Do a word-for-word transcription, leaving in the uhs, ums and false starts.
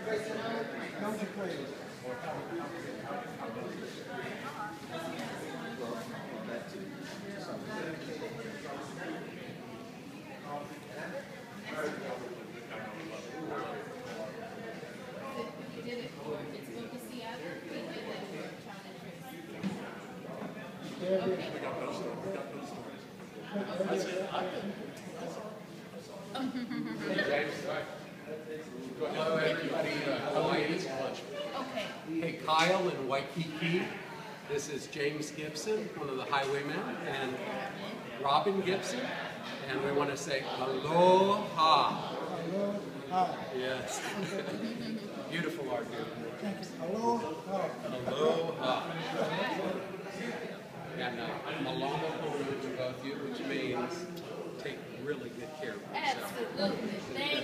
Don't you play it? We did it for it's going to Seattle. We did it for Challenge Race. Okay. We got those stories. We got those stories. I said, I Hey, James. Hello, everybody. Uh, Hawaiians Clutch. Okay. Hey, Kyle in Waikiki. This is James Gibson, one of the Highwaymen, and Robin Gibson. And we want to say aloha. Aloha. Yes. Beautiful art here. Aloha. Aloha. And uh, malama pono to both you, which means take really good care of yourself. Absolutely. Thank